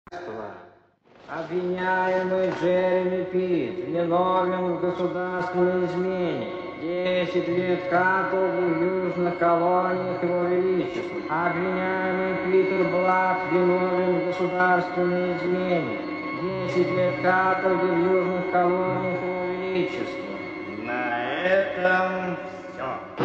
Обвиняемый Джереми Питт виновен в государственной измене. 10 лет каторги в южных колониях Его Величества. Обвиняемый Питер Блад виновен в государственной измене. 10 лет каторги в южных колониях Его Величества. На этом все.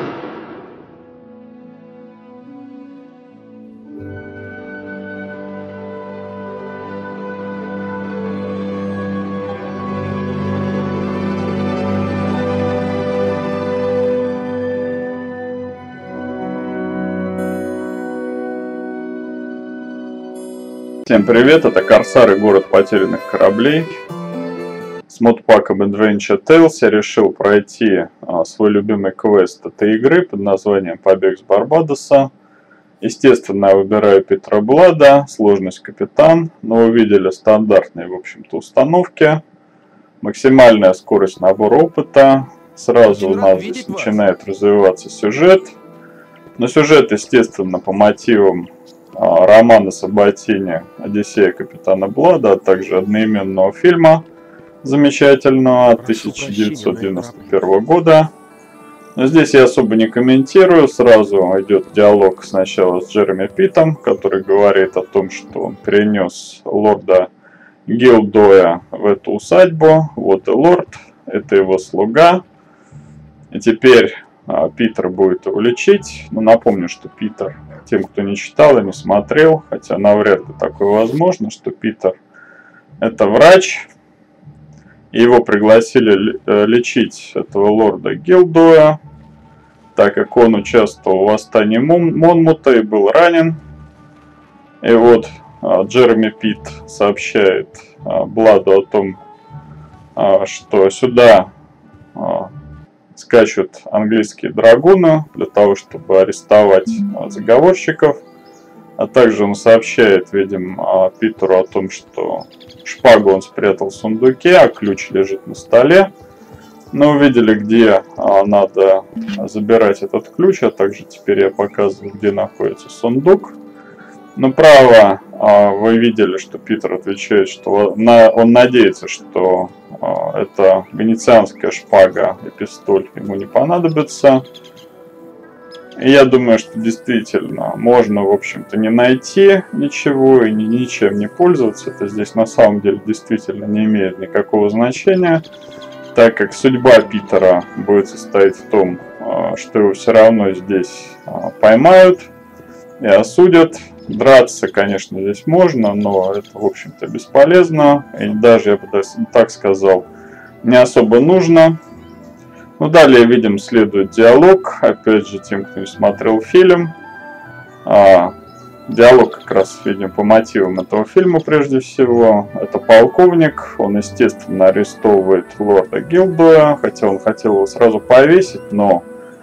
Всем привет, это Корсары, город потерянных кораблей. С модпаком Adventure Tales я решил пройти свой любимый квест этой игры под названием «Побег с Барбадоса». Естественно, я выбираю Питера Блада, сложность капитан, но вы видели стандартные, в общем-то, установки. Максимальная скорость набора опыта. Сразу у нас здесь начинает развиваться сюжет. Но сюжет, естественно, по мотивам романа Сабатини «Одиссея капитана Блада», а также одноименного фильма замечательного 1991 года. Но здесь я особо не комментирую, сразу идет диалог сначала с Джереми Питтом, который говорит о том, что он перенес лорда Гилдоя в эту усадьбу. Вот и лорд, это его слуга. И теперь Питер будет его лечить. Но напомню, что Питер, тем, кто не читал и не смотрел, хотя навряд ли такое возможно, что Питер это врач. Его пригласили лечить этого лорда Гилдоя, так как он участвовал в восстании Монмута и был ранен. И вот Джереми Питт сообщает Бладу о том, что сюда скачут английские драгуны для того, чтобы арестовать заговорщиков. А также он сообщает, видимо, Питеру о том, что шпагу он спрятал в сундуке, а ключ лежит на столе. Мы увидели, где надо забирать этот ключ, а также теперь я показываю, где находится сундук. Направо вы видели, что Питер отвечает, что он надеется, что эта венецианская шпага и пистоль ему не понадобится. И я думаю, что действительно можно, в общем-то, не найти ничего и ничем не пользоваться. Это здесь на самом деле действительно не имеет никакого значения, так как судьба Питера будет состоять в том, что его все равно здесь поймают и осудят. Драться, конечно, здесь можно, но это, в общем-то, бесполезно. И даже, я бы так сказал, не особо нужно. Ну, далее, видим, следует диалог. Опять же, тем, кто не смотрел фильм. Диалог как раз, видим, по мотивам этого фильма, прежде всего. Это полковник. Он, естественно, арестовывает лорда Гилдоя. Хотя он хотел его сразу повесить, но...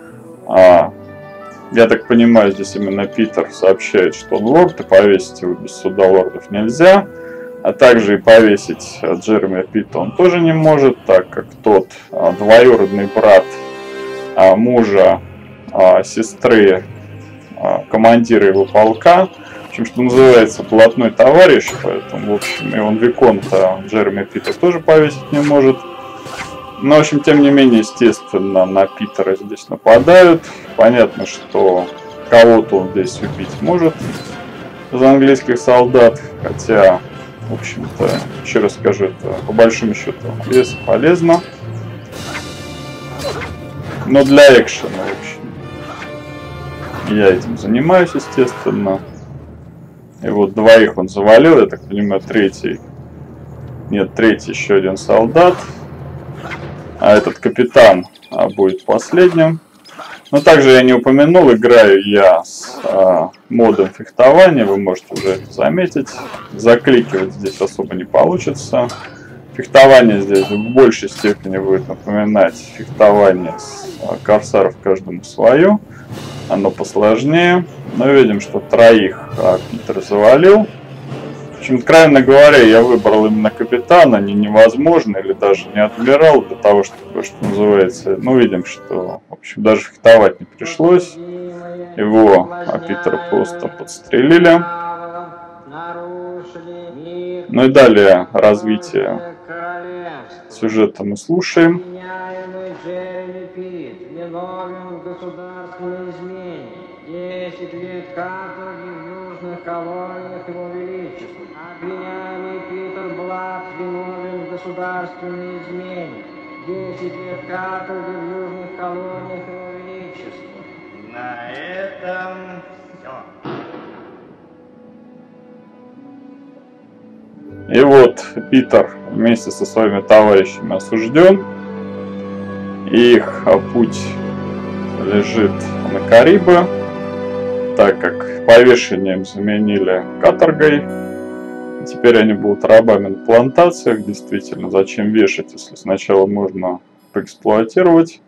я так понимаю, здесь именно Питер сообщает, что он лорд, и повесить его без суда лордов нельзя. А также и повесить Джереми Питта он тоже не может, так как тот двоюродный брат мужа сестры командира его полка. В общем, что называется, блатной товарищ, поэтому, в общем, и он виконта Джереми Питта тоже повесить не может. Но, в общем, тем не менее, естественно, на Питера здесь нападают. Понятно, что кого-то он здесь убить может из английских солдат, хотя... В общем-то, еще раз скажу, это по большому счету бесполезно. Но для экшена, в общем, я этим занимаюсь, естественно. И вот двоих он завалил, я так понимаю, третий. Нет, третий еще один солдат. А этот капитан будет последним. Но также я не упомянул, играю я с модом фехтования, вы можете уже это заметить. Закликивать здесь особо не получится. Фехтование здесь в большей степени будет напоминать фехтование с корсаров, каждому свое. Оно посложнее. Но видим, что троих Питер завалил. В общем, откровенно говоря, я выбрал именно капитана, невозможно, или даже не адмирал, для того, чтобы, что называется, ну, видим, что, в общем, даже фехтовать не пришлось. Его Питера просто подстрелили. Ну и далее развитие сюжета мы слушаем. Обвиняемый Джереми Пит виновен в государственной измене. 10 лет каторги в южных колониях Его Величества. Обвиняемый Питер Блад виновен в государственной измене. 10 лет каторги в южных колониях Его Величества. На этом все. И вот Питер вместе со своими товарищами осужден. Их путь лежит на Карибы, так как повешением заменили каторгой. Теперь они будут рабами на плантациях. Действительно, зачем вешать, если сначала можно поэксплуатировать?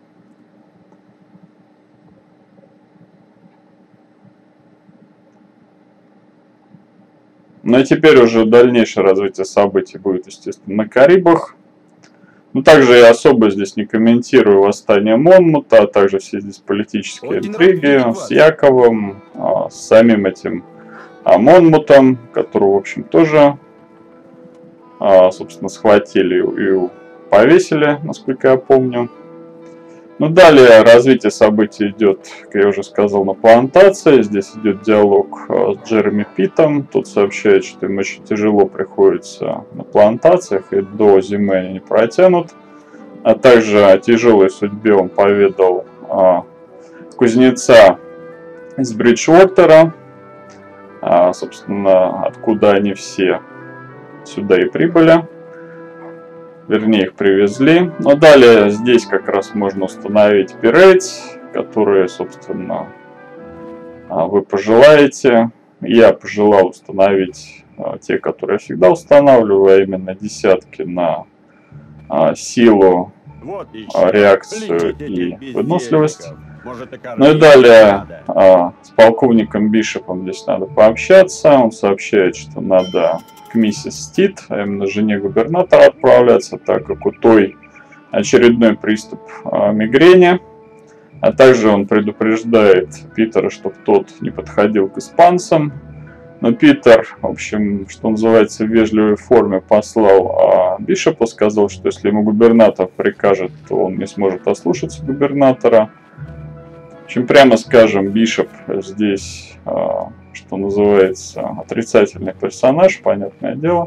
Ну и теперь уже дальнейшее развитие событий будет, естественно, на Карибах. Ну, также я особо здесь не комментирую восстание Монмута, а также все здесь политические интриги с Яковом, с самим этим Монмутом, которого, в общем, тоже, собственно, схватили и повесили, насколько я помню. Ну, далее развитие событий идет, как я уже сказал, на плантации. Здесь идет диалог с Джереми Питом. Тот сообщает, что им очень тяжело приходится на плантациях, и до зимы они не протянут. А также о тяжелой судьбе он поведал кузнеца из Бриджвотера. Собственно, откуда они все сюда и прибыли. Вернее, их привезли. Но далее здесь как раз можно установить пиреть, которые, собственно, вы пожелаете. Я пожелал установить те, которые я всегда устанавливаю, а именно десятки на силу, реакцию и выносливость. Ну и далее с полковником Бишопом здесь надо пообщаться. Он сообщает, что надо к миссис Стит, а именно жене губернатора, отправляться, так как у той очередной приступ мигрени. А также он предупреждает Питера, чтобы тот не подходил к испанцам. Но Питер, в общем, что называется, в вежливой форме послал Бишопу, сказал, что если ему губернатор прикажет, то он не сможет ослушаться губернатора. В общем, прямо скажем, Бишоп здесь, что называется, отрицательный персонаж, понятное дело.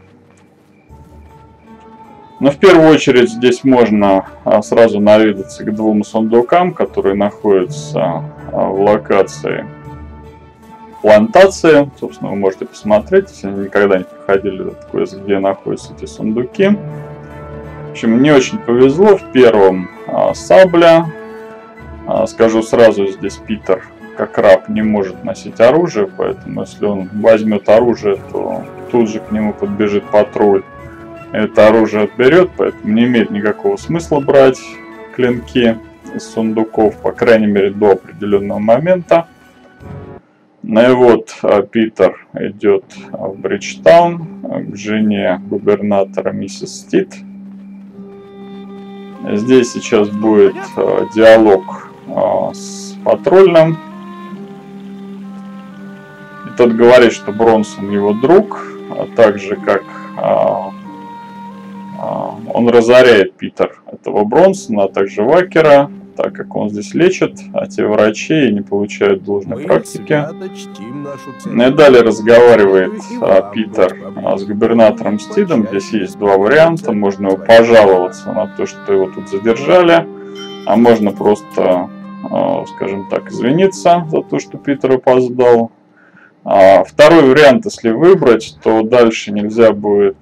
Но в первую очередь здесь можно сразу наведаться к двум сундукам, которые находятся в локации плантации. Собственно, вы можете посмотреть, если никогда не проходили этот квест, где находятся эти сундуки. В общем, мне очень повезло. В первом сабля. Скажу сразу, здесь Питер, как раб, не может носить оружие, поэтому если он возьмет оружие, то тут же к нему подбежит патруль. Это оружие отберет, поэтому не имеет никакого смысла брать клинки из сундуков, по крайней мере, до определенного момента. Ну и вот Питер идет в Бриджтаун к жене губернатора миссис Стит. Здесь сейчас будет диалог с патрульным. И тот говорит, что Бронсон его друг, а также как он разоряет, Питер, этого Бронсона, а также Вакера, так как он здесь лечит, а те врачи не получают должной практики. И далее разговаривает Питер с губернатором Стидом. Здесь есть два варианта. Можно его пожаловаться на то, что его тут задержали, а можно просто, скажем так, извиниться за то, что Питер опоздал. Второй вариант, если выбрать, то дальше нельзя будет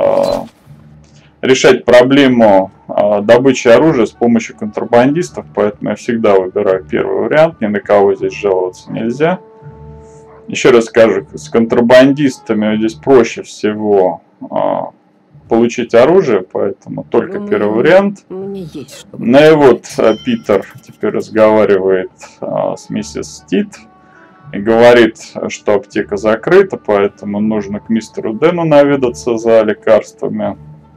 решать проблему добычи оружия с помощью контрабандистов, поэтому я всегда выбираю первый вариант, ни на кого здесь жаловаться нельзя. Еще раз скажу, с контрабандистами здесь проще всего получить оружие, поэтому только первый вариант. Ну и вот Питер теперь разговаривает с миссис Стит и говорит, что аптека закрыта, поэтому нужно к мистеру Дэну наведаться за лекарствами.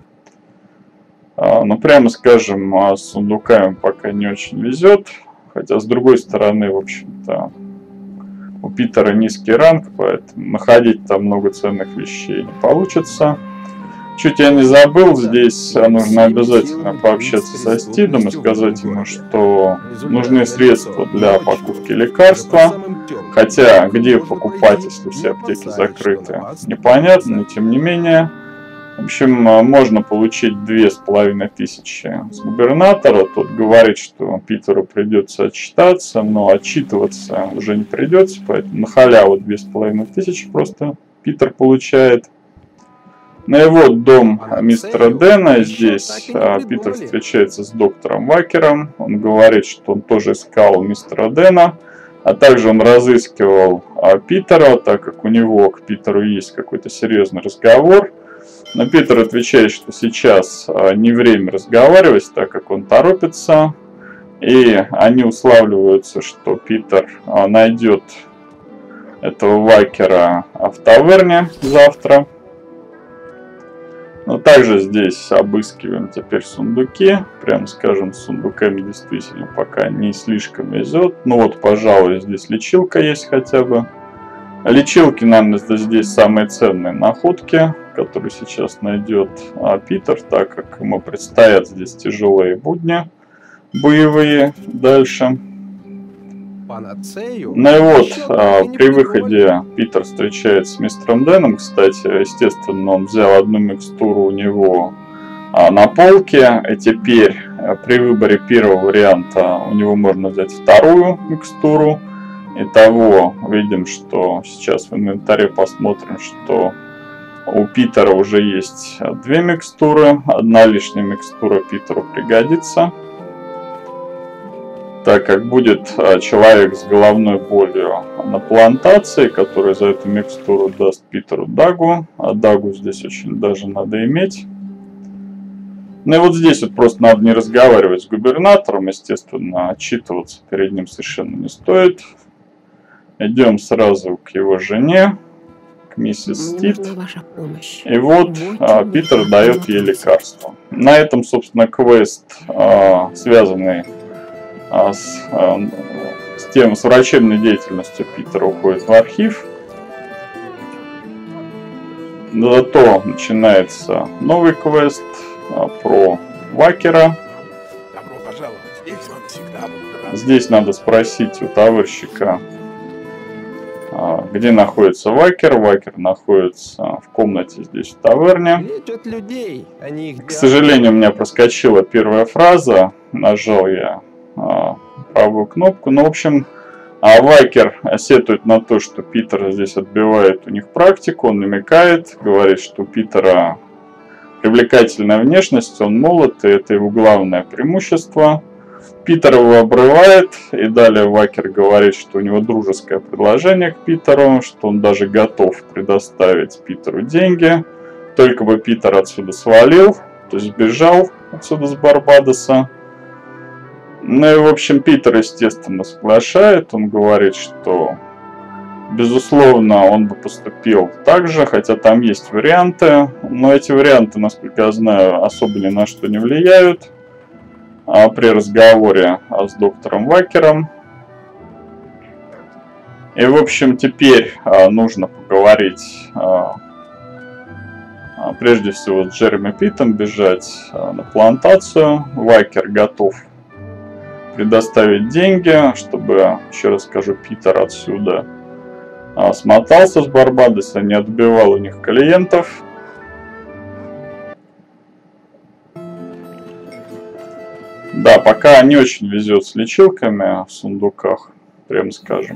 Но прямо скажем, с сундуками пока не очень везет. Хотя с другой стороны, в общем-то, у Питера низкий ранг, поэтому находить там много ценных вещей не получится. Чуть я не забыл, здесь нужно обязательно пообщаться со Стидом и сказать ему, что нужны средства для покупки лекарства. Хотя, где их покупать, если все аптеки закрыты, непонятно, но тем не менее. В общем, можно получить 2500 с губернатора. Тот говорит, что Питеру придется отчитаться, но отчитываться уже не придется, поэтому на халяву 2500 просто Питер получает. Ну и вот дом мистера Дэна. Здесь Питер встречается с доктором Вакером. Он говорит, что он тоже искал мистера Дэна. А также он разыскивал Питера, так как у него к Питеру есть какой-то серьезный разговор. Но Питер отвечает, что сейчас не время разговаривать, так как он торопится. И они уславливаются, что Питер найдет этого Вакера в таверне завтра. Но также здесь обыскиваем теперь сундуки. Прям скажем, с сундуками действительно пока не слишком везет. Ну вот, пожалуй, здесь лечилка есть хотя бы. Лечилки, наверное, здесь самые ценные находки, которые сейчас найдет Питер, так как ему предстоят здесь тяжелые будни боевые дальше. Ну и вот, при выходе Питер встречается с мистером Дэном. Кстати, естественно, он взял одну микстуру у него на полке. И теперь при выборе первого варианта у него можно взять вторую микстуру. Итого видим, что сейчас в инвентаре посмотрим, что у Питера уже есть две микстуры. Одна лишняя микстура Питеру пригодится, так как будет человек с головной болью на плантации, который за эту микстуру даст Питеру дагу. А дагу здесь очень даже надо иметь. Ну и вот здесь вот просто надо не разговаривать с губернатором, естественно, отчитываться перед ним совершенно не стоит. Идем сразу к его жене, к миссис Стид. И вот Питер дает ей лекарство. На этом, собственно, квест, связанный с врачебной деятельностью Питера, уходит в архив. Зато начинается новый квест про Вакера. Здесь надо спросить у товарищика, где находится Вакер. Вакер находится в комнате здесь в таверне. К сожалению, у меня проскочила первая фраза. Нажал я правую кнопку. Ну, в общем, Вакер сетует на то, что Питер здесь отбивает у них практику. Он намекает, говорит, что у Питера привлекательная внешность, он молод, и это его главное преимущество. Питер его обрывает, и далее Вакер говорит, что у него дружеское предложение к Питеру, что он даже готов предоставить Питеру деньги, только бы Питер отсюда свалил, то есть сбежал отсюда с Барбадоса. Ну и в общем Питер, естественно, соглашает, он говорит, что безусловно он бы поступил так же, хотя там есть варианты, но эти варианты, насколько я знаю, особо ни на что не влияют. При разговоре с доктором Вакером. И в общем теперь нужно поговорить прежде всего с Джереми Питтом, бежать на плантацию. Вакер готов предоставить деньги, чтобы, еще раз скажу, Питер отсюда смотался с Барбадоса, не отбивал у них клиентов. Да, пока не очень везет с лечилками в сундуках, прям скажем.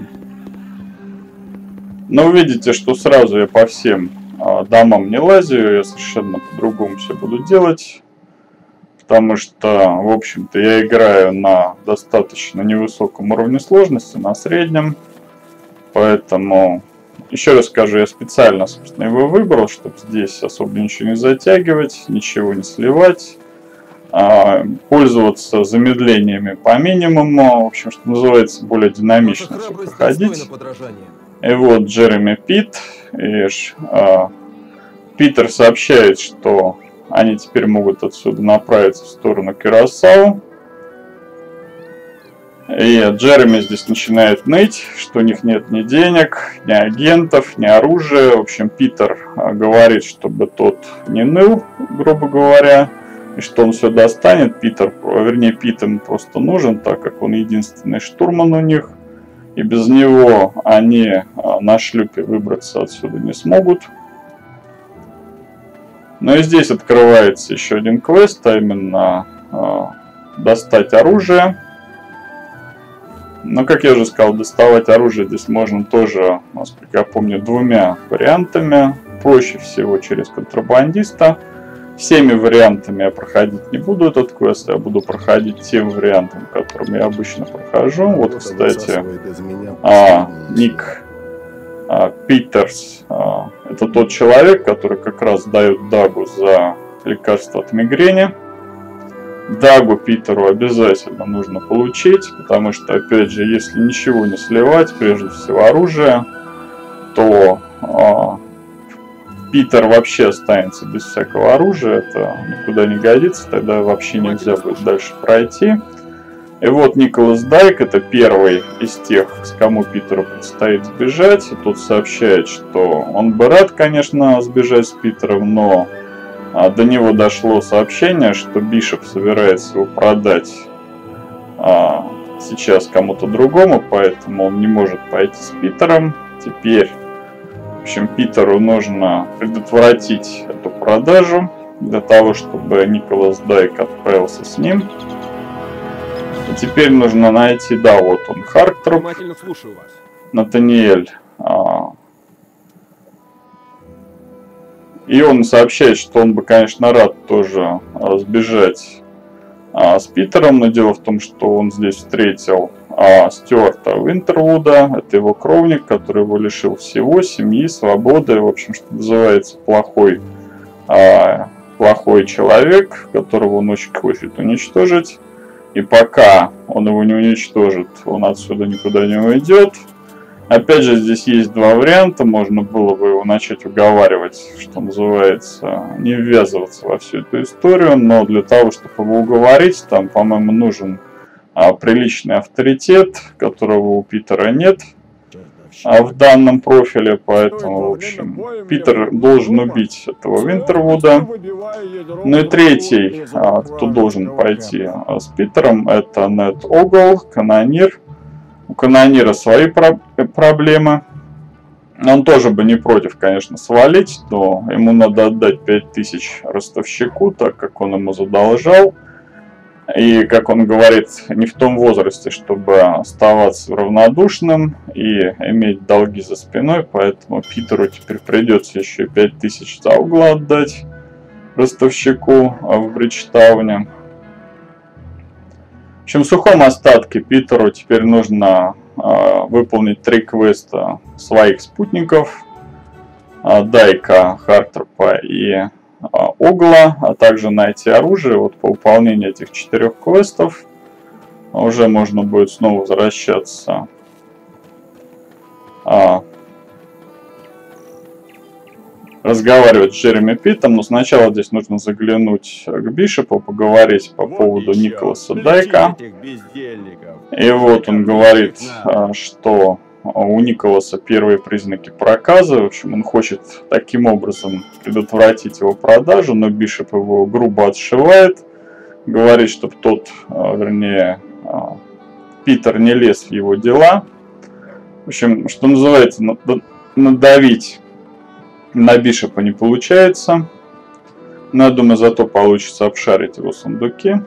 Но вы видите, что сразу я по всем домам не лазю, я совершенно по-другому все буду делать. Потому что, в общем-то, я играю на достаточно невысоком уровне сложности, на среднем. Поэтому, еще раз скажу, я специально, собственно, его выбрал, чтобы здесь особо ничего не затягивать, ничего не сливать. Пользоваться замедлениями по минимуму, в общем, что называется, более динамично все проходить. И вот Джереми Питт, и Питер сообщает, что они теперь могут отсюда направиться в сторону Кюрасау. И Джереми здесь начинает ныть, что у них нет ни денег, ни агентов, ни оружия. В общем, Питер говорит, чтобы тот не ныл, грубо говоря, и что он все достанет. Пит ему просто нужен, так как он единственный штурман у них. И без него они на шлюпе выбраться отсюда не смогут. Ну и здесь открывается еще один квест, а именно достать оружие. Но, как я уже сказал, доставать оружие здесь можно тоже, насколько я помню, двумя вариантами. Проще всего через контрабандиста. Всеми вариантами я проходить не буду этот квест, я буду проходить тем вариантом, которым я обычно прохожу. Вот, кстати, ник Питерс. Это тот человек, который как раз дает Дагу за лекарство от мигрени. Дагу Питеру обязательно нужно получить, потому что, опять же, если ничего не сливать, прежде всего оружие, то Питер вообще останется без всякого оружия, это никуда не годится, тогда вообще нельзя будет дальше пройти. И вот Николас Дайк, это первый из тех, с кому Питеру предстоит сбежать, и тут сообщает, что он бы рад, конечно, сбежать с Питером, но до него дошло сообщение, что Бишоп собирается его продать сейчас кому-то другому, поэтому он не может пойти с Питером. Теперь, в общем, Питеру нужно предотвратить эту продажу для того, чтобы Николас Дайк отправился с ним. И теперь нужно найти, да, вот он, Харктруп, Натаниэль. И он сообщает, что он бы, конечно, рад тоже сбежать с Питером, но дело в том, что он здесь встретил Стюарта Винтервуда, это его кровник, который его лишил всего, семьи, свободы, в общем, что называется, плохой человек, которого он очень хочет уничтожить. И пока он его не уничтожит, он отсюда никуда не уйдет. Опять же, здесь есть два варианта. Можно было бы его начать уговаривать, что называется, не ввязываться во всю эту историю. Но для того, чтобы его уговорить, там, по-моему, нужен приличный авторитет, которого у Питера нет в данном профиле. Поэтому, в общем, Питер должен убить этого Винтервуда. Ну и третий, кто должен пойти с Питером, это Нед Огл, канонир. У канонира свои проблемы. Он тоже бы не против, конечно, свалить, но ему надо отдать 5000 ростовщику, так как он ему задолжал. И, как он говорит, не в том возрасте, чтобы оставаться равнодушным и иметь долги за спиной, поэтому Питеру теперь придется еще и 5000 за угла отдать ростовщику в Бриджтауне. В общем, в сухом остатке Питеру теперь нужно выполнить 3 квеста своих спутников, Дайка, Хартрупа и Огла, а также найти оружие. Вот по выполнению этих 4 квестов уже можно будет снова возвращаться разговаривать с Джереми Питом, но сначала здесь нужно заглянуть к Бишопу, поговорить по поводу Николаса Дайка. И вот он говорит, что у Николаса первые признаки проказа. В общем, он хочет таким образом предотвратить его продажу, но Бишоп его грубо отшивает. Говорит, чтобы тот, вернее, Питер не лез в его дела. В общем, что называется, надавить на Бишопа не получается. Но я думаю, зато получится обшарить его сундуки.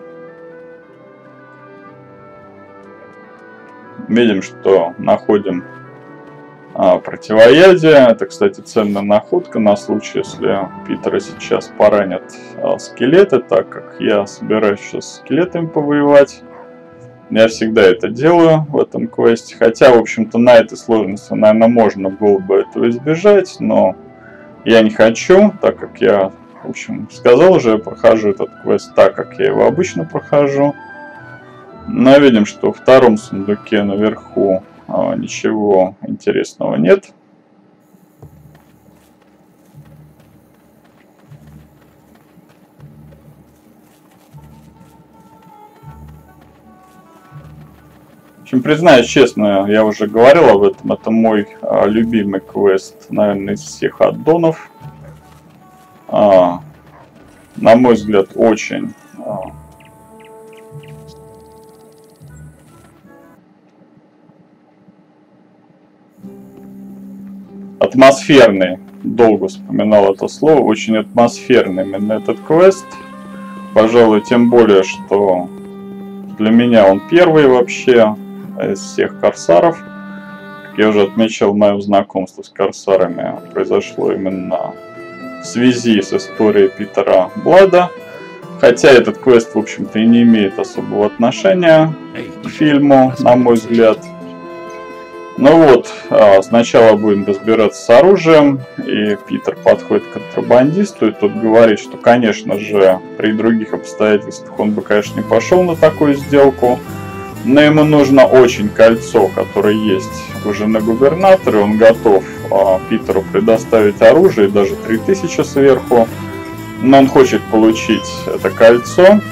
Видим, что находим противоядие. Это, кстати, ценная находка на случай, если Питера сейчас поранят скелеты, так как я собираюсь сейчас с скелетами повоевать. Я всегда это делаю в этом квесте. Хотя, в общем-то, на этой сложности, наверное, можно было бы этого избежать, но я не хочу, так как я, в общем, сказал уже, я прохожу этот квест так, как я его обычно прохожу. Но видим, что во втором сундуке наверху ничего интересного нет. общем, признаюсь честно, я уже говорил об этом, это мой любимый квест, наверное, из всех аддонов. На мой взгляд, очень атмосферный, долго вспоминал это слово, очень атмосферный именно этот квест. Пожалуй, тем более, что для меня он первый вообще из всех корсаров. Как я уже отмечал, мое знакомство с корсарами произошло именно в связи с историей Питера Блада. Хотя этот квест, в общем-то, и не имеет особого отношения к фильму, на мой взгляд. Ну вот, сначала будем разбираться с оружием, и Питер подходит к контрабандисту, и тот говорит, что, конечно же, при других обстоятельствах он бы, конечно, не пошел на такую сделку, но ему нужно очень кольцо, которое есть у жены губернатора, и он готов Питеру предоставить оружие, даже 3000 сверху, но он хочет получить это кольцо.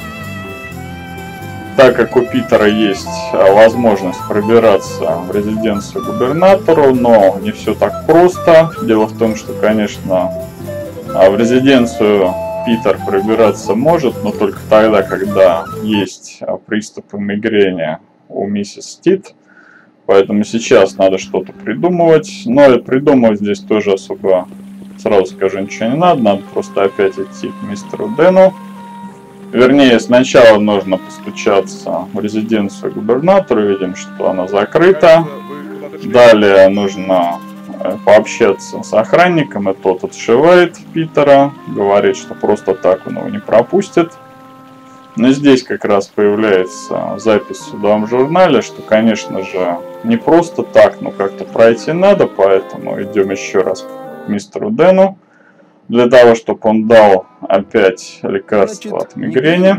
Так как у Питера есть возможность пробираться в резиденцию губернатору, но не все так просто. Дело в том, что, конечно, в резиденцию Питер пробираться может, но только тогда, когда есть приступы мигрени у миссис Стит. Поэтому сейчас надо что-то придумывать. Но и придумывать здесь тоже особо, сразу скажу, ничего не надо. Надо просто опять идти к мистеру Дэну. Вернее, сначала нужно постучаться в резиденцию губернатора, видим, что она закрыта. Далее нужно пообщаться с охранником, и тот отшивает Питера, говорит, что просто так он его не пропустит. Но здесь как раз появляется запись в судовом журнале, что, конечно же, не просто так, но как-то пройти надо, поэтому идем еще раз к мистеру Дэну. Для того, чтобы он дал опять лекарство от мигрени.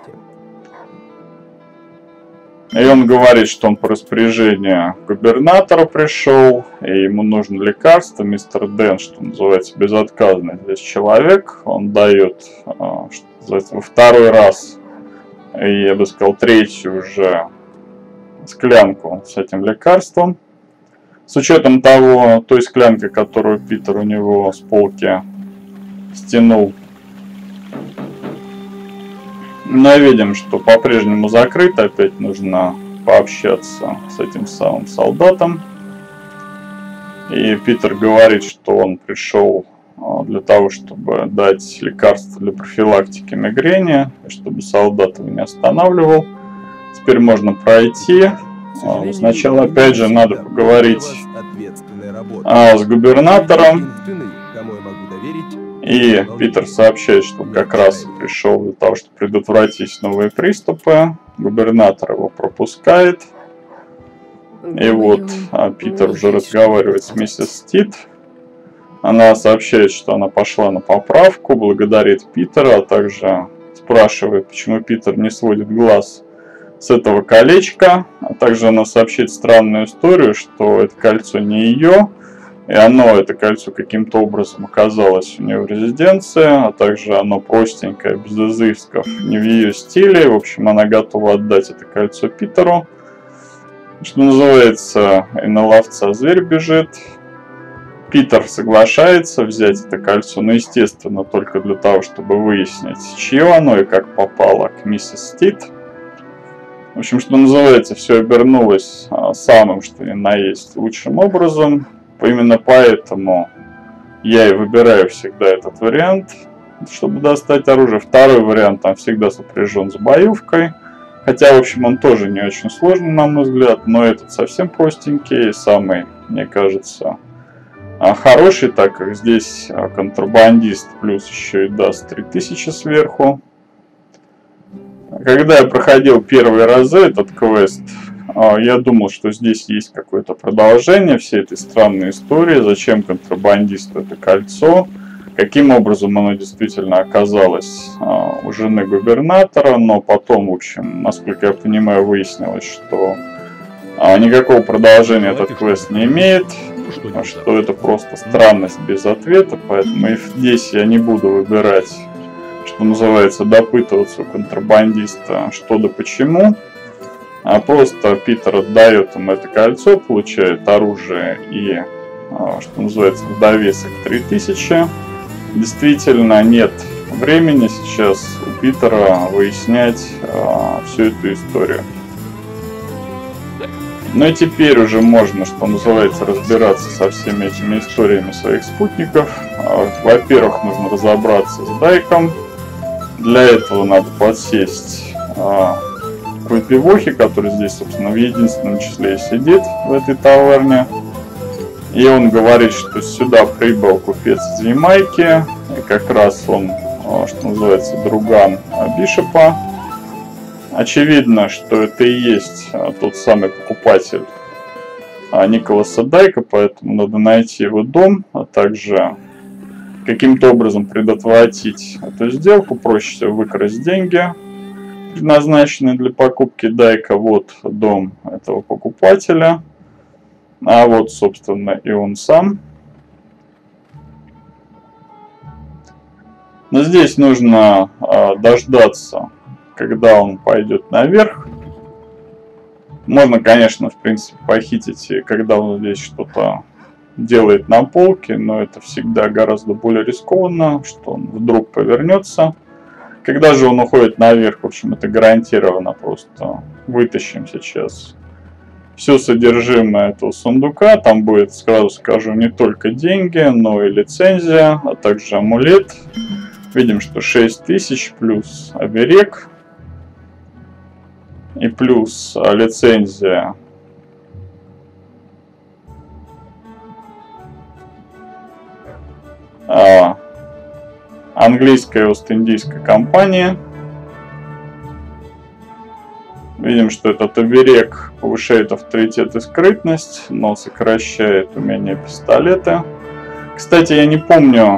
И он говорит, что он по распоряжению губернатора пришел, и ему нужно лекарство. Мистер Дэн, что называется, безотказный здесь человек. Он дает, что называется, во второй раз, и я бы сказал, третью уже склянку с этим лекарством. С учетом той склянки, которую Питер у него с полки стянул. Но видим, что по-прежнему закрыто. Опять нужно пообщаться с этим самым солдатом. И Питер говорит, что он пришел для того, чтобы дать лекарство для профилактики мигрени, и чтобы солдат его не останавливал. Теперь можно пройти. Сначала, опять же, надо поговорить с губернатором. И Питер сообщает, что он как раз пришел для того, чтобы предотвратить новые приступы. Губернатор его пропускает. И вот Питер уже разговаривает с миссис Стит. Она сообщает, что она пошла на поправку, благодарит Питера, а также спрашивает, почему Питер не сводит глаз с этого колечка. А также она сообщает странную историю, что это кольцо не ее. И это кольцо, каким-то образом оказалось у нее в резиденции, а также оно простенькое, без изысков, не в ее стиле. В общем, она готова отдать это кольцо Питеру. Что называется, и на ловца зверь бежит. Питер соглашается взять это кольцо, но, естественно, только для того, чтобы выяснить, чье оно и как попало к миссис Стит. В общем, что называется, все обернулось самым, что ни на есть, лучшим образом. Именно поэтому я и выбираю всегда этот вариант, чтобы достать оружие. Второй вариант там всегда сопряжен с боевкой. Хотя, в общем, он тоже не очень сложный, на мой взгляд. Но этот совсем простенький, самый, мне кажется, хороший, так как здесь контрабандист плюс еще и даст 3000 сверху. Когда я проходил первые разы этот квест, я думал, что здесь есть какое-то продолжение всей этой странной истории. Зачем контрабандисту это кольцо? Каким образом оно действительно оказалось у жены губернатора? Но потом, в общем, насколько я понимаю, выяснилось, что никакого продолжения этот квест не имеет. Что это просто странность без ответа. Поэтому и здесь я не буду выбирать, что называется, допытываться у контрабандиста что да почему. А просто Питер отдает им это кольцо, получает оружие и, что называется, в довесок 3000. Действительно нет времени сейчас у Питера выяснять всю эту историю. Ну и теперь уже можно, что называется, разбираться со всеми этими историями своих спутников. Во-первых, нужно разобраться с Дайком. Для этого надо подсесть к выпивохе, который здесь, собственно, в единственном числе сидит в этой таверне. И он говорит, что сюда прибыл купец из Ямайки. И как раз он, что называется, друган Бишопа. Очевидно, что это и есть тот самый покупатель Николаса Дайка, поэтому надо найти его дом, а также каким-то образом предотвратить эту сделку. Проще всего выкрасть деньги, предназначенные для покупки Дайка. Вот дом этого покупателя, а вот, собственно, и он сам. Но здесь нужно дождаться, когда он пойдет наверх. Можно, конечно, в принципе, похитить, когда он здесь что-то делает на полке, но это всегда гораздо более рискованно, что он вдруг повернется. Когда же он уходит наверх, в общем, это гарантированно. Просто вытащим сейчас все содержимое этого сундука. Там будет, сразу скажу, не только деньги, но и лицензия, а также амулет. Видим, что 6000 плюс оберег. И плюс лицензия английская Ост-Индийская компания. Видим, что этот оберег повышает авторитет и скрытность, но сокращает умение пистолета. Кстати, я не помню,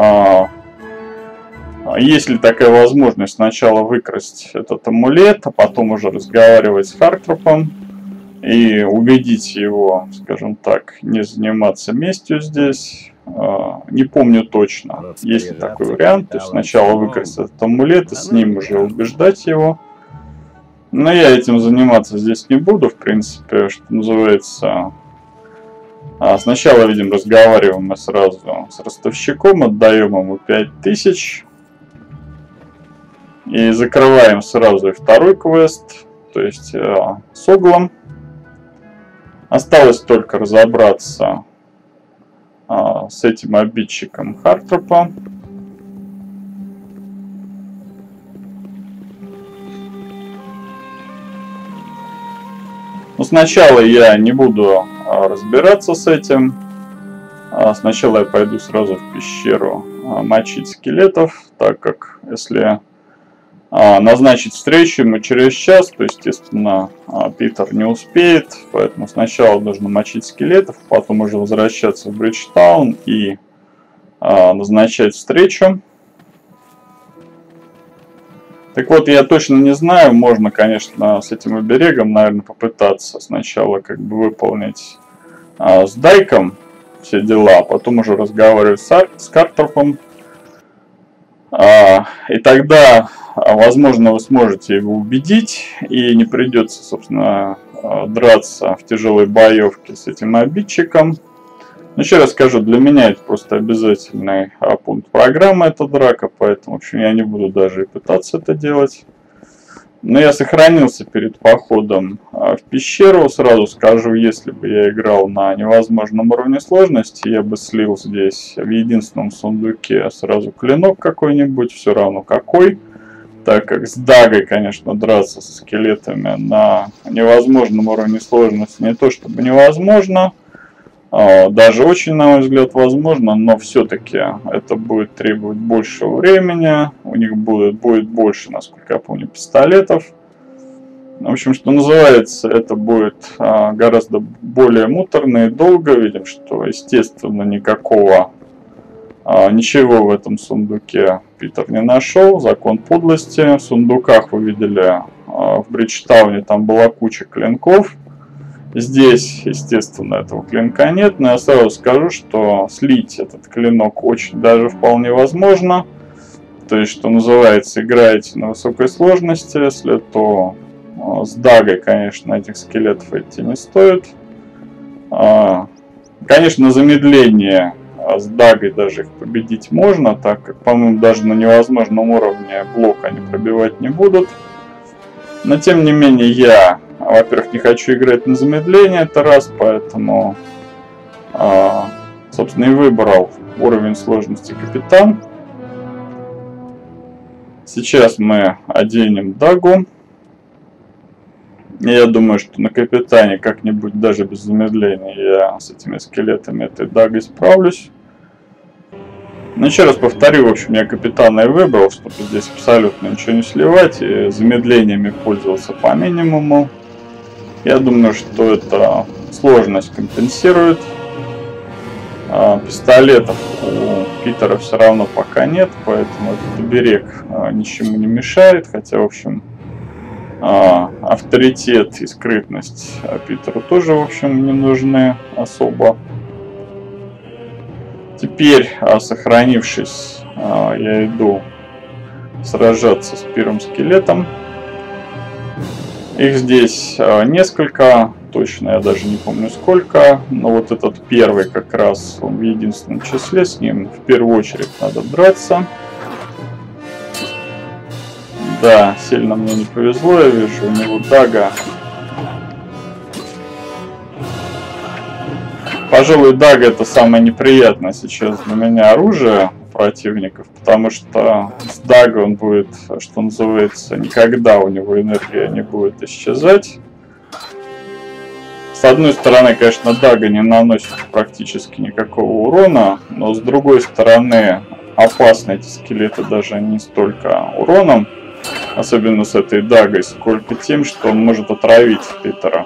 есть ли такая возможность сначала выкрасть этот амулет, а потом уже разговаривать с Хартропом и убедить его, скажем так, не заниматься местью здесь. Не помню точно, есть ли такой вариант. То есть сначала выкрасть этот амулет и с ним уже убеждать его. Но я этим заниматься здесь не буду, в принципе, что называется. Сначала, видим, разговариваем мы сразу с ростовщиком, отдаем ему 5000. И закрываем сразу и второй квест, то есть с углом. Осталось только разобраться с этим обидчиком Хартропа. Но сначала я не буду разбираться с этим. Сначала я пойду сразу в пещеру мочить скелетов, так как если назначить встречу ему через час, то, естественно, Питер не успеет, поэтому сначала нужно мочить скелетов, потом уже возвращаться в Бриджтаун и назначать встречу. Так вот, я точно не знаю, можно, конечно, с этим оберегом, наверное, попытаться сначала как бы выполнить с Дайком все дела, а потом уже разговаривать с Хартропом. И тогда, возможно, вы сможете его убедить, и не придется, собственно, драться в тяжелой боевке с этим обидчиком. Но еще раз скажу, для меня это просто обязательный пункт программы, эта драка, поэтому, в общем, я не буду даже и пытаться это делать. Но я сохранился перед походом в пещеру. Сразу скажу, если бы я играл на невозможном уровне сложности, я бы слил здесь в единственном сундуке сразу клинок какой-нибудь, все равно какой. Так как с Дагой, конечно, драться со скелетами на невозможном уровне сложности не то чтобы невозможно, даже очень, на мой взгляд, возможно, но все-таки это будет требовать большего времени, у них будет больше, насколько я помню, пистолетов. В общем, что называется, это будет гораздо более муторно и долго. Видим, что, естественно, ничего в этом сундуке Питер не нашел. Закон подлости. В сундуках вы видели в Бриджтауне, там была куча клинков. Здесь, естественно, этого клинка нет, но я сразу скажу, что слить этот клинок очень даже вполне возможно. То есть, что называется, играете на высокой сложности, если то С дагой, конечно, этих скелетов идти не стоит. Конечно, замедление с дагой даже их победить можно, так как, по-моему, даже на невозможном уровне блок они пробивать не будут. Но, тем не менее, я, во-первых, не хочу играть на замедление, это раз, поэтому, собственно, и выбрал уровень сложности капитан. Сейчас мы оденем дагу. Я думаю, что на капитане как-нибудь даже без замедления я с этими скелетами этой дагой справлюсь. Но еще раз повторю, в общем, я капитана и выбрал, чтобы здесь абсолютно ничего не сливать и замедлениями пользовался по минимуму. Я думаю, что это сложность компенсирует. Пистолетов у Питера все равно пока нет, поэтому этот оберег ничему не мешает, хотя, в общем, авторитет и скрытность Питеру тоже, в общем, не нужны особо. Теперь, сохранившись, я иду сражаться с первым скелетом. Их здесь несколько, точно я даже не помню сколько, но вот этот первый как раз он в единственном числе, с ним в первую очередь надо драться. Да, сильно мне не повезло, я вижу, у него дага. Пожалуй, дага это самое неприятное сейчас для меня оружие противников, потому что с дагой он будет, что называется, никогда у него энергия не будет исчезать. С одной стороны, конечно, дага не наносит практически никакого урона, но с другой стороны, опасны эти скелеты даже не столько уроном, особенно с этой дагой, сколько тем, что он может отравить Питера.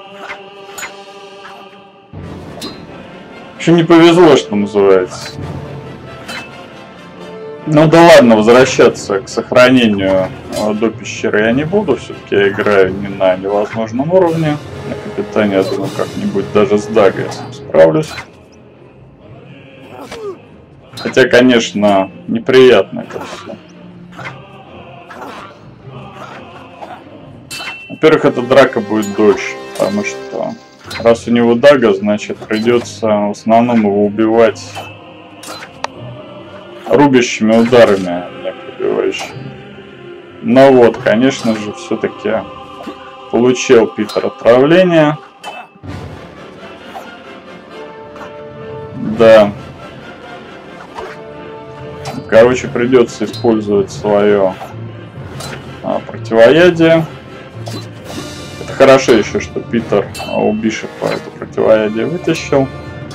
В общем, не повезло, что называется. Ну да ладно, возвращаться к сохранению до пещеры я не буду. Все-таки я играю не на невозможном уровне. На капитане, я думаю, как-нибудь даже с дагой я сам справлюсь. Хотя, конечно, неприятно это все. Во-первых, эта драка будет дольше, потому что раз у него дага, значит придется в основном его убивать рубящими ударами, а не пробивающими. Но вот, конечно же, все-таки получил Питер отравление. Да. Короче, придется использовать свое противоядие. Это хорошо еще, что Питер у Бишопа это противоядие вытащил.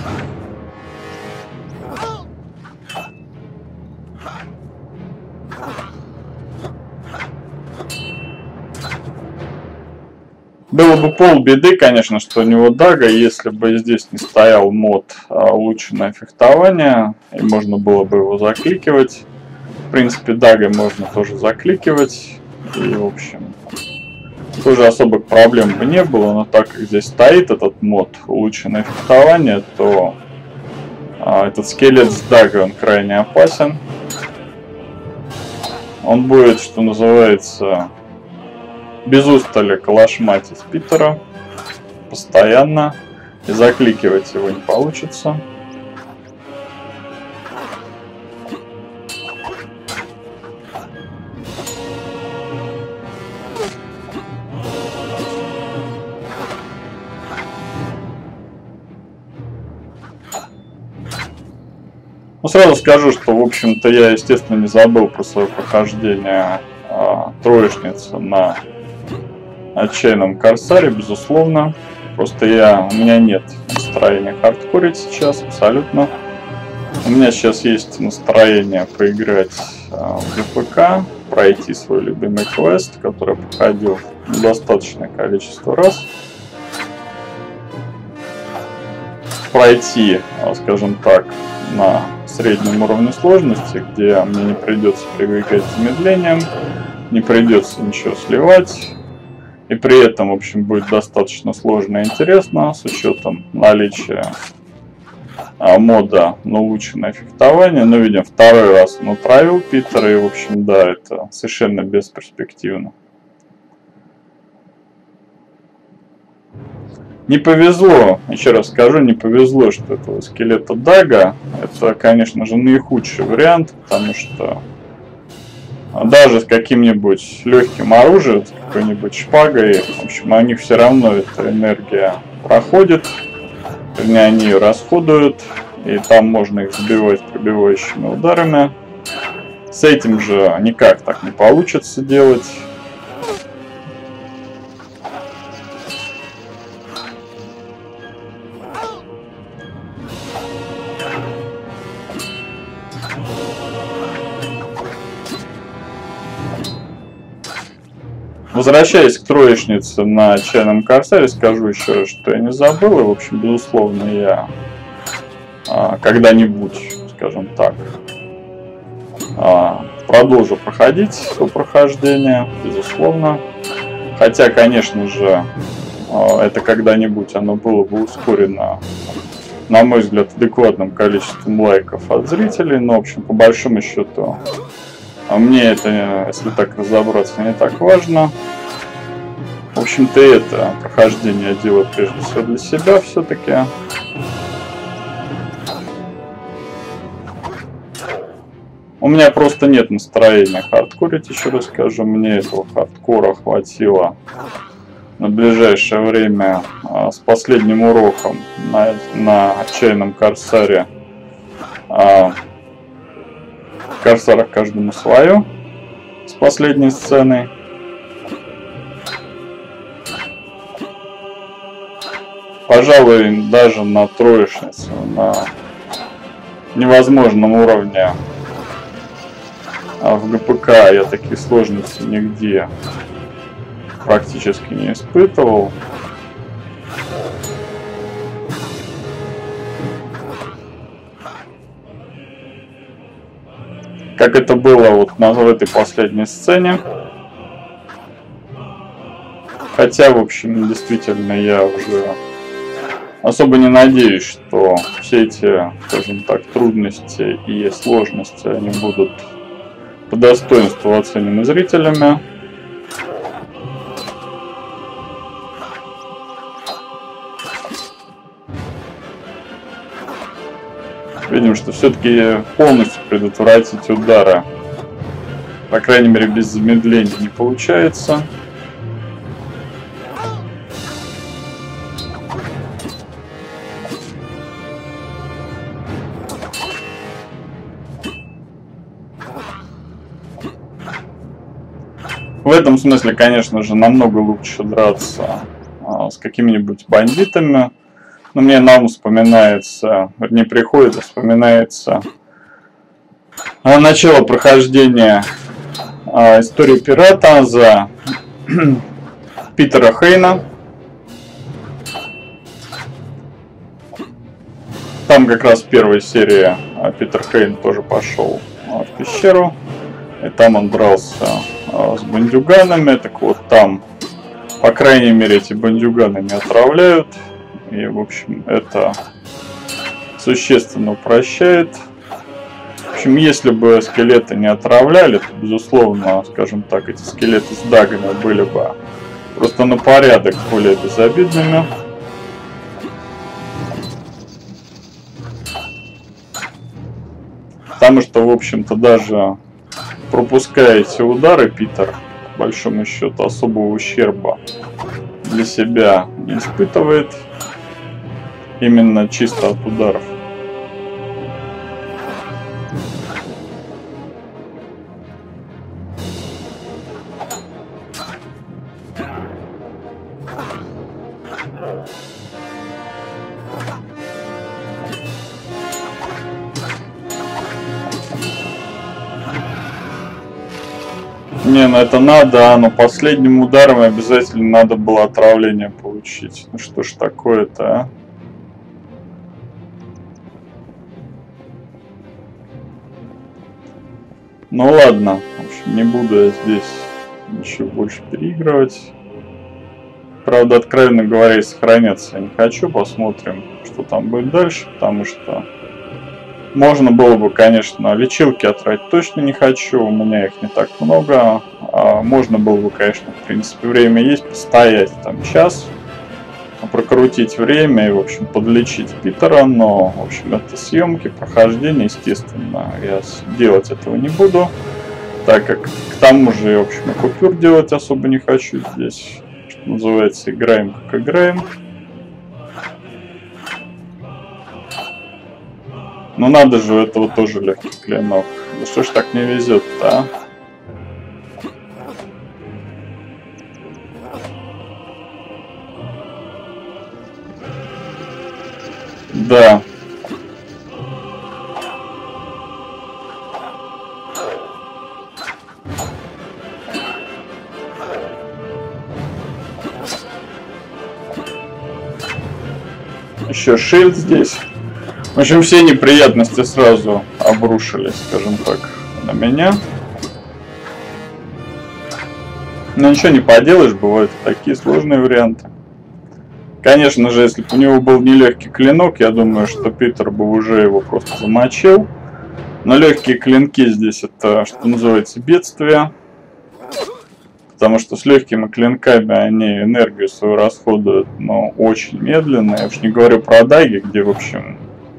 Было бы полбеды, конечно, что у него дага, если бы здесь не стоял мод улучшенное фехтование, и можно было бы его закликивать. В принципе, дагой можно тоже закликивать, и, в общем, тоже особых проблем бы не было, но так как здесь стоит этот мод улучшенное фехтование, то этот скелет с дагой, он крайне опасен. Он будет, что называется, без устали калашматить Питера постоянно, и закликивать его не получится. Ну, сразу скажу, что, в общем-то, я, естественно, не забыл про свое прохождение троечницы на отчаянном корсаре, безусловно. Просто у меня нет настроения хардкорить сейчас, абсолютно. У меня сейчас есть настроение поиграть в ГПК, пройти свой любимый квест, который я проходил достаточное количество раз. Пройти, скажем так, на среднем уровне сложности, где мне не придется привыкать к замедлениям, не придется ничего сливать. И при этом, в общем, будет достаточно сложно и интересно, с учетом наличия мода на улучшенное фехтование. Но, видим, второй раз он отравил Питера, и, в общем, да, это совершенно бесперспективно. Не повезло, еще раз скажу, не повезло, что этого скелета Дага. Это, конечно же, наихудший вариант, потому что даже с каким-нибудь легким оружием, с какой-нибудь шпагой, в общем, у них все равно эта энергия проходит, вернее, они ее расходуют, и там можно их сбивать пробивающими ударами. С этим же никак так не получится делать. Возвращаясь к троечнице на Чайном Корсаре, скажу еще раз, что я не забыл, и, в общем, безусловно, я когда-нибудь, скажем так, продолжу проходить свое прохождение, безусловно. Хотя, конечно же, это когда-нибудь оно было бы ускорено, на мой взгляд, адекватным количеством лайков от зрителей, но, в общем, по большому счету, мне это, если так разобраться, не так важно. В общем-то, это прохождение я делаю прежде всего для себя все-таки. У меня просто нет настроения хардкорить, еще раз скажу. Мне этого хардкора хватило на ближайшее время с последним уроком на Чайном Корсаре. В Корсарах каждому свое, с последней сценой. Пожалуй, даже на троечнице, на невозможном уровне в ГПК я таких сложностей нигде практически не испытывал. Как это было вот в этой последней сцене. Хотя, в общем, действительно, я уже особо не надеюсь, что все эти, скажем так, трудности и сложности, они будут по достоинству оценены зрителями. Видим, что все-таки полностью предотвратить удары, по крайней мере, без замедления не получается. В этом смысле, конечно же, намного лучше драться с какими-нибудь бандитами. Но мне на ум вспоминается, вернее, вспоминается начало прохождения истории пирата за Питера Хейна. Там как раз в первой серии Питер Хейн тоже пошел в пещеру. И там он дрался с бандюганами. Так вот, там, по крайней мере, эти бандюганы не отравляют. И, в общем, это существенно упрощает. В общем, если бы скелеты не отравляли, то, безусловно, скажем так, эти скелеты с дагами были бы просто на порядок более безобидными. Потому что, в общем-то, даже пропуская эти удары, Питер, по большому счету, особого ущерба для себя не испытывает. Именно чисто от ударов. Не, ну это надо, но последним ударом обязательно надо было отравление получить. Ну что ж такое-то, а? Ну ладно, в общем, не буду я здесь ничего больше переигрывать. Правда, откровенно говоря, и сохраняться я не хочу. Посмотрим, что там будет дальше, потому что можно было бы, конечно, лечилки отравить точно не хочу, у меня их не так много. Можно было бы, конечно, в принципе, время есть, постоять там час, прокрутить время и, в общем, подлечить Питера, но, в общем, это съемки, прохождение, естественно, я делать этого не буду, так как, к тому же, в общем, и купюр делать особо не хочу здесь, что называется, играем как играем. Ну надо же, у этого тоже легкий клинок. Да что ж так не везет-то, а? Да. Еще шильд здесь. В общем, все неприятности сразу обрушились, скажем так, на меня. Но ничего не поделаешь, бывают такие сложные варианты. Конечно же, если бы у него был нелегкий клинок, я думаю, что Питер бы уже его просто замочил. Но легкие клинки здесь это, что называется, бедствие. Потому что с легкими клинками они энергию свою расходуют, но очень медленно. Я уж не говорю про даги, где, в общем,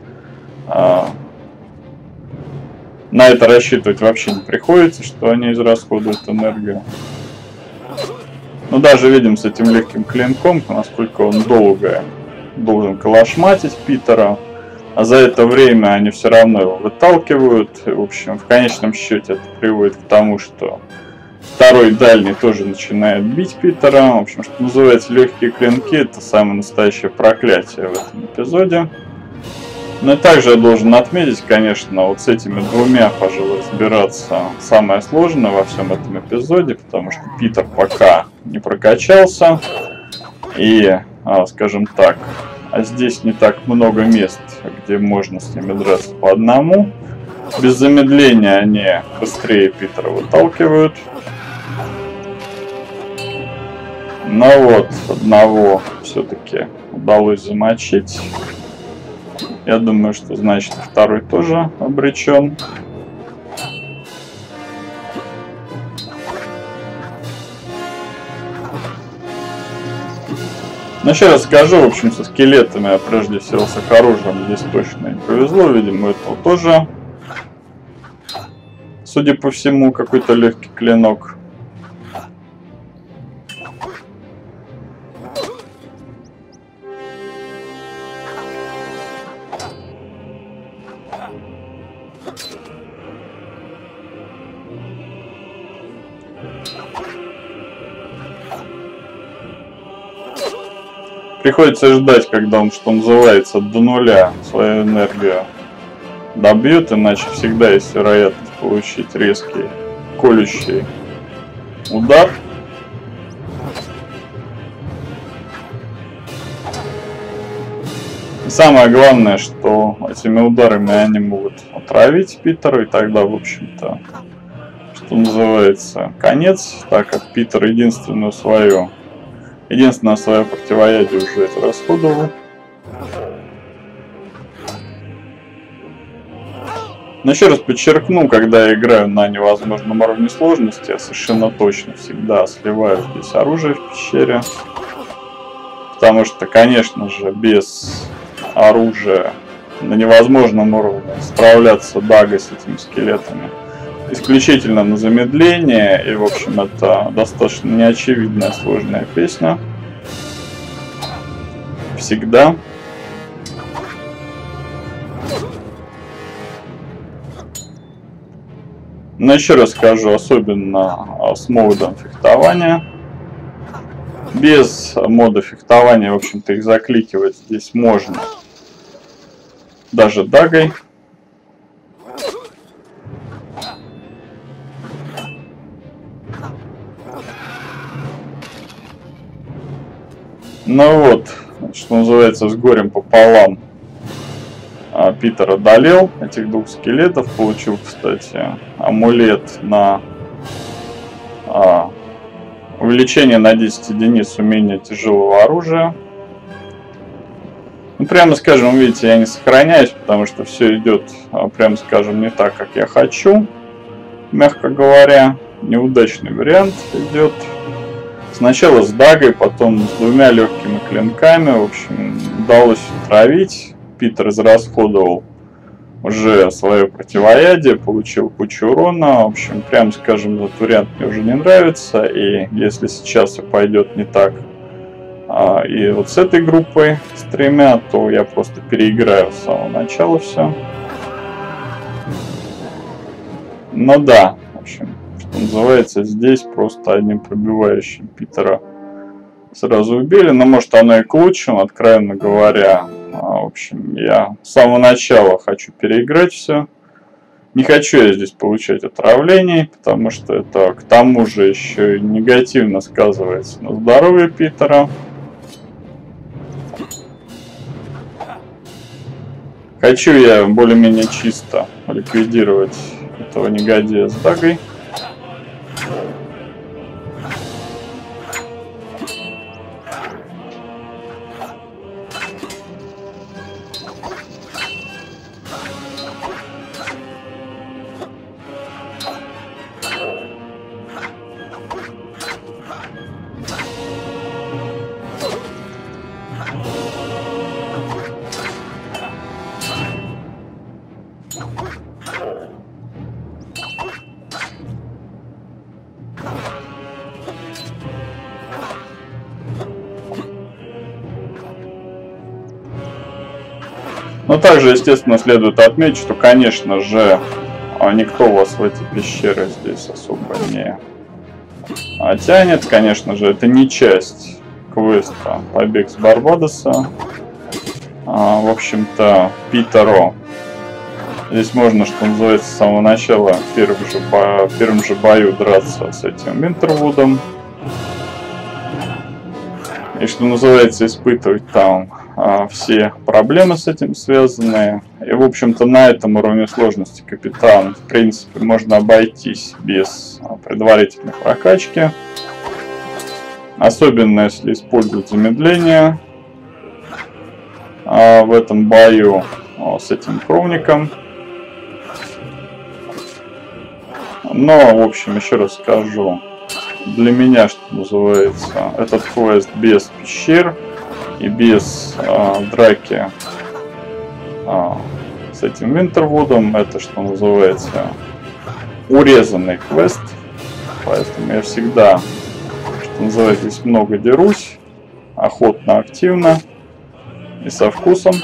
на это рассчитывать вообще не приходится, что они израсходуют энергию. Но даже видим с этим легким клинком, насколько он долго должен калашматить Питера. А за это время они все равно его выталкивают. И, в общем, в конечном счете это приводит к тому, что второй дальний тоже начинает бить Питера. В общем, что называется, легкие клинки — это самое настоящее проклятие в этом эпизоде. Ну и также я должен отметить, конечно, вот с этими двумя, пожалуй, разбираться самое сложное во всем этом эпизоде, потому что Питер пока не прокачался, и, скажем так, здесь не так много мест, где можно с ними драться по одному. Без замедления они быстрее Питера выталкивают. Но вот, одного все-таки удалось замочить. Я думаю, что значит второй тоже обречен. Но еще раз скажу, в общем, со скелетами, а прежде всего с их оружием здесь точно не повезло. Видимо, этого тоже, судя по всему, какой-то легкий клинок. Приходится ждать, когда он, что называется, до нуля свою энергию добьет, иначе всегда есть вероятность получить резкий, колющий удар. И самое главное, что этими ударами они могут отравить Питера, и тогда, в общем-то, что называется, конец, так как Питер единственное свое противоядие уже израсходовал. Но еще раз подчеркну, когда я играю на невозможном уровне сложности, я совершенно точно всегда сливаю здесь оружие в пещере. Потому что, конечно же, без оружия на невозможном уровне справляться дагой с этими скелетами исключительно на замедление, и, в общем, это достаточно неочевидная сложная песня. Всегда. Но еще раз скажу, особенно с модом фехтования. Без мода фехтования, в общем-то, их закликивать здесь можно. Даже дагой. Ну вот, что называется, с горем пополам Питер одолел этих двух скелетов. Получил, кстати, амулет на увеличение на 10 единиц умения тяжелого оружия. Ну, прямо скажем, видите, я не сохраняюсь, потому что все идет, прямо скажем, не так, как я хочу. Мягко говоря, неудачный вариант идет с Сначала с дагой, потом с двумя легкими клинками. В общем, удалось травить. Питер израсходовал уже свое противоядие, получил кучу урона. В общем, прям скажем, этот вариант мне уже не нравится. И если сейчас все пойдет не так, и вот с этой группой, с тремя, то я просто переиграю с самого начала все. Ну да, в общем, что называется, здесь просто одним пробивающим Питера сразу убили. Но может оно и к лучшему, откровенно говоря. В общем, я с самого начала хочу переиграть все. Не хочу я здесь получать отравлений, потому что это к тому же еще и негативно сказывается на здоровье Питера. Хочу я более-менее чисто ликвидировать этого негодяя с дагой. Но также, естественно, следует отметить, что, конечно же, никто вас в эти пещеры здесь особо не тянет. Конечно же, это не часть квеста «Побег с Барбадоса». В общем-то, Питеру здесь можно, что называется, с самого начала в первом же бою драться с этим Винтервудом. И, что называется, испытывать там все проблемы с этим связанные. И, в общем-то, на этом уровне сложности капитан, в принципе, можно обойтись без предварительной прокачки. Особенно, если использовать замедление в этом бою с этим кровником. Но, в общем, еще раз скажу, для меня, что называется, этот квест без пещер и без драки с этим Винтервудом, это, что называется, урезанный квест. Поэтому я всегда, что называется, здесь много дерусь, охотно, активно и со вкусом.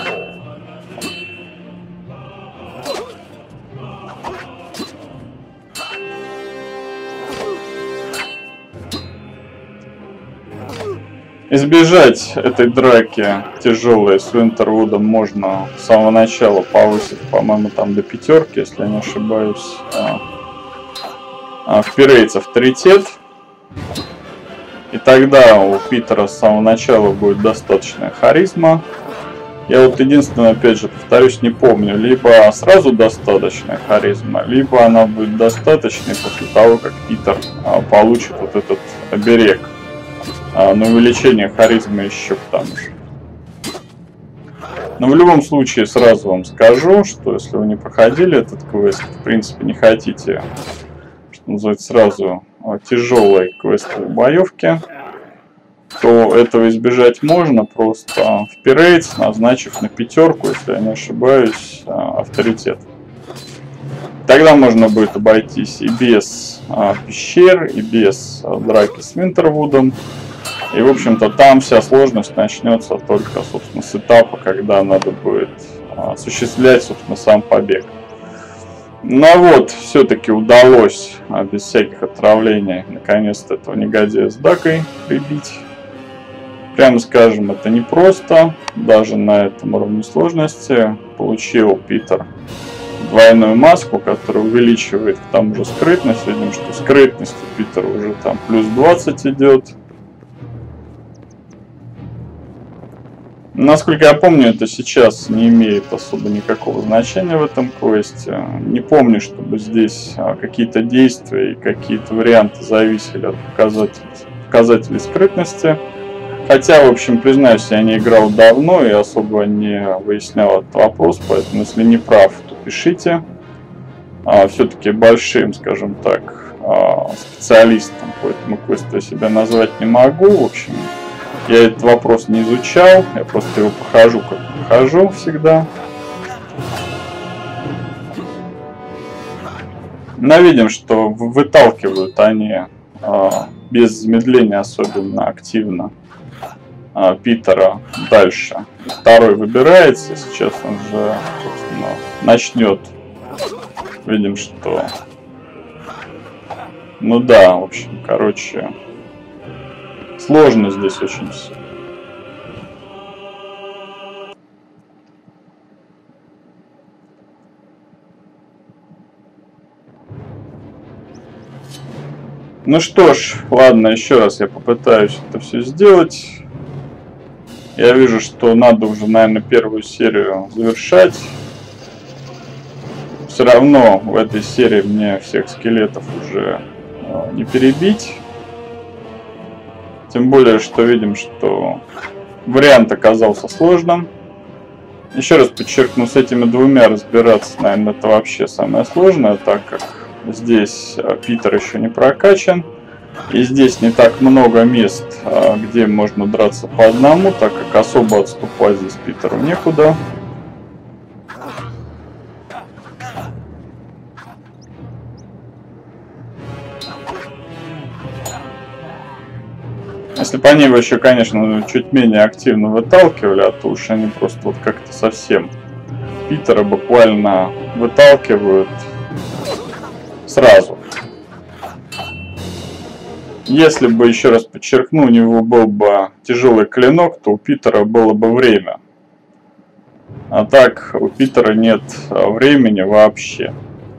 Избежать этой драки тяжелой с Винтервудом можно с самого начала повысить, по-моему, там до 5, если я не ошибаюсь, в Пирейце авторитет. И тогда у Питера с самого начала будет достаточная харизма. Я вот единственное, опять же, повторюсь, не помню, либо сразу достаточная харизма, либо она будет достаточной после того, как Питер получит вот этот оберег на увеличение харизмы еще к тому же. Но в любом случае сразу вам скажу, что если вы не проходили этот квест, в принципе не хотите, что называется, сразу тяжелой квестовой боевки, то этого избежать можно просто в Пирейц, назначив на 5, если я не ошибаюсь, авторитет. Тогда можно будет обойтись и без пещер, и без драки с Винтервудом. И, в общем-то, там вся сложность начнется только, собственно, с этапа, когда надо будет осуществлять, собственно, сам побег. Но вот, все-таки удалось, без всяких отравлений, наконец-то этого негодяя с дагой прибить. Прямо скажем, это непросто, даже на этом уровне сложности. Получил Питер двойную маску, которая увеличивает к тому же скрытность. Видим, что скрытность у Питера уже там плюс 20 идет. Насколько я помню, это сейчас не имеет особо никакого значения в этом квесте. Не помню, чтобы здесь какие-то действия и какие-то варианты зависели от показателей скрытности. Хотя, в общем, признаюсь, я не играл давно и особо не выяснял этот вопрос, поэтому, если не прав, то пишите. Все-таки большим, скажем так, специалистом поэтому квест я себя назвать не могу. В общем, я этот вопрос не изучал, я просто его прохожу, как прохожу всегда. Но видим, что выталкивают они без замедления особенно активно Питера дальше. Второй выбирается, сейчас он же, собственно, начнет. Видим, что... Ну да, в общем, короче, сложно здесь очень все. Ну что ж, ладно, еще раз я попытаюсь это все сделать. Я вижу, что надо уже, наверное, первую серию завершать. Все равно в этой серии мне всех скелетов уже не перебить. Тем более, что видим, что вариант оказался сложным. Еще раз подчеркну, с этими двумя разбираться, наверное, это вообще самое сложное, так как здесь Питер еще не прокачан. И здесь не так много мест, где можно драться по одному, так как особо отступать здесь Питеру некуда. Если бы они его еще, конечно, чуть менее активно выталкивали, а то уж они просто вот как-то совсем Питера буквально выталкивают сразу. Если бы, еще раз подчеркну, у него был бы тяжелый клинок, то у Питера было бы время. А так у Питера нет времени вообще.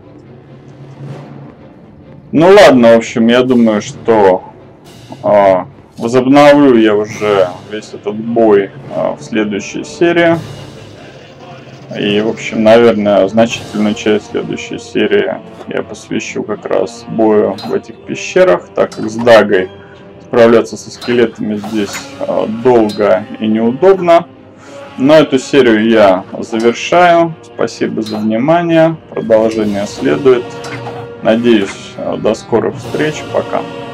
Ну ладно, в общем, я думаю, что возобновлю я уже весь этот бой в следующей серии. И, в общем, наверное, значительную часть следующей серии я посвящу как раз бою в этих пещерах, так как с Дагой справляться со скелетами здесь долго и неудобно. Но эту серию я завершаю. Спасибо за внимание. Продолжение следует. Надеюсь, до скорых встреч. Пока.